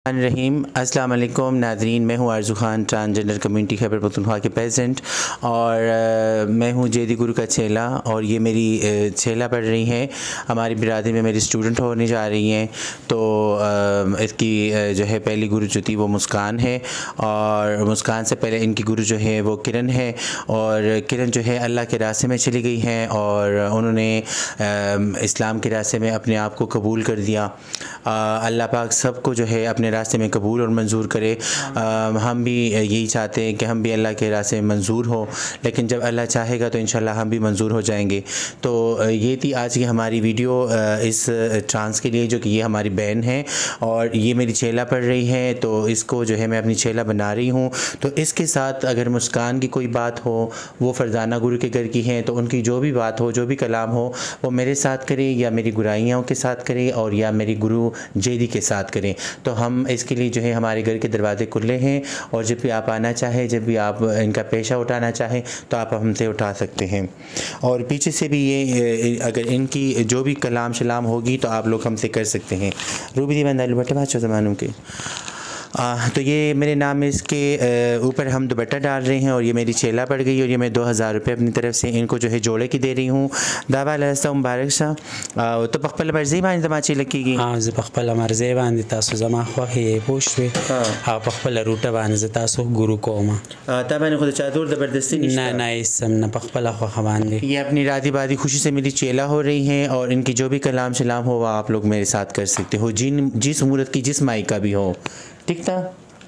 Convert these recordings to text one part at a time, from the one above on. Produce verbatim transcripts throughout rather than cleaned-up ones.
रहीम अस्सलाम वालेकुम नाज़रीन, मैं हूँ आरज़ू खान, ट्रांसजेंडर कम्युनिटी खैबर पख्तूनख्वा के प्रेसिडेंट और आ, मैं हूँ जेदी गुरु का चेला और ये मेरी चेला पढ़ रही हैं, हमारी बिरादरी में मेरी स्टूडेंट होने जा रही हैं। तो आ, इसकी जो है पहली गुरु जो थी वो मुस्कान है और मुस्कान से पहले इनकी गुरु जो है वो किरण है और किरण जो है अल्लाह के रास्ते में चली गई हैं और उन्होंने इस्लाम के रास्ते में अपने आप को कबूल कर दिया। अल्लाह पाक सबको जो है अपने रास्ते में कबूल और मंजूर करे। आ, हम भी यही चाहते हैं कि हम भी अल्लाह के रास्ते में मंजूर हो, लेकिन जब अल्लाह चाहेगा तो इंशाल्लाह हम भी मंजूर हो जाएंगे। तो ये थी आज की हमारी वीडियो इस ट्रांस के लिए, जो कि ये हमारी बहन है और ये मेरी चेला पढ़ रही है, तो इसको जो है मैं अपनी चेला बना रही हूँ। तो इसके साथ अगर मुस्कान की कोई बात हो, वो फरजाना गुरु के घर की हैं, तो उनकी जो भी बात हो, जो भी कलाम हो, वो मेरे साथ करें या मेरी गुराइयों के साथ करें और या मेरी गुरु जेदी के साथ करें। तो हम इसके लिए जो है हमारे घर के दरवाजे खुले हैं और जब भी आप आना चाहें, जब भी आप इनका पेशा उठाना चाहें तो आप हमसे उठा सकते हैं। और पीछे से भी ये अगर इनकी जो भी कलाम शलाम होगी तो आप लोग हमसे कर सकते हैं। रूबी दी बंदा बटे बादशाह ज़मानों के आ, तो ये मेरे नाम में इसके ऊपर हम दुपट्टा डाल रहे हैं और ये मेरी चेला पड़ गई और ये मैं दो हज़ार रुपये अपनी तरफ से इनको जो है जोड़े की दे रही हूँ। दावा लस्ता मुबारक सा तो पखपल मर्जी बांध तमाची लकीगी। हाँ ज पखपल मर्जी बांध तासु जमा ख्वाही पोश वे हाँ पखपल रूटा बांध तासु गुरु कोमा तब खुद चादर ज़बरदस्ती ना ना इस न पखपल ख्वा बांध। ये अपनी राधी बादी खुशी से मेरी चेला हो रही हैं और इनकी जो भी कलाम शलाम हो वह आप लोग मेरे साथ कर सकते हो, जिन जिस उमूरत की जिस माई का भी हो। ठीक था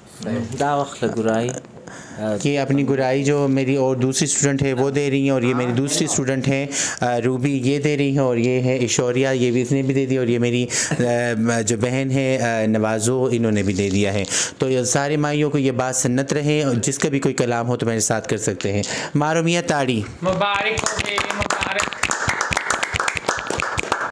दावख गुराई कि अपनी गुराई जो मेरी और दूसरी स्टूडेंट है वो दे रही हैं और ये मेरी दूसरी स्टूडेंट है रूबी ये दे रही है और ये है ऐश्वर्या, ये भी इसने भी दे दी और ये मेरी जो बहन है नवाज़ो, इन्होंने भी दे दिया है। तो ये सारे माइयों को ये बात सन्नत रहे और जिसका भी कोई कलाम हो तो मेरे साथ कर सकते हैं। मारो मियाँ ताड़ी मुबारक हो।